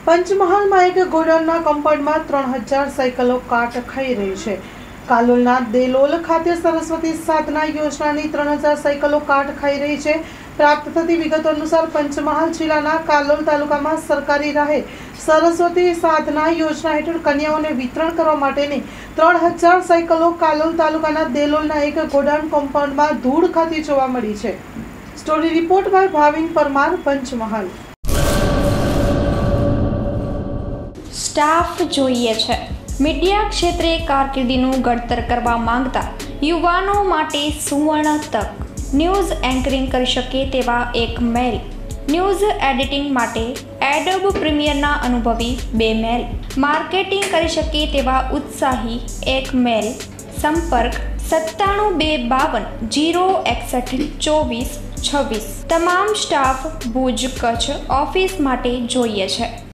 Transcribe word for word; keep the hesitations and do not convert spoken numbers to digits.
પંચમહાલમાં એક ગોડાઉનના કમ્પાઉન્ડમાં ત્રણ હજાર સાયકલો કાટ ખાઈ રહી છે। કાલોલના દેલોલ ખાતે સરસ્વતી સાધના યોજનાની ત્રણ હજાર સાયકલો કાટ ખાઈ રહી છે। પ્રાપ્ત થતી વિગતો અનુસાર પંચમહાલ જિલ્લાના કાલોલ તાલુકામાં સરકારી રાહે સરસ્વતી સાધના યોજના હેઠળ કન્યાઓને વિતરણ કરવા માટેની ત્રણ હજાર સાયકલો કાલોલ તાલુકાના દેલોલના એક ગોડાઉન કમ્પાઉન્ડમાં ધૂળ ખાતી જોવા મળી છે। Story report by Bhavin Parmar, Panchmahal. Staff જોઈએ છે। મીડિયા ક્ષેત્રે કારકિર્દીનું ઘડતર કરવા માંગતા યુવાનો માટે સુવર્ણ તક। ન્યૂઝ એન્કરિંગ કરી શકે તેવા એક મેલ, ન્યૂઝ એડિટિંગ માટે એડોબ પ્રીમિયરના અનુભવી બે મેલ, માર્કેટિંગ કરી શકે તેવા ઉત્સાહી એક મેલ। સંપર્ક સત્તાણું બે બાવન જીરો એકસઠ ચોવીસ છવ્વીસ। તમામ સ્ટાફ ભુજ કચ્છ ઓફિસ માટે જોઈએ છે।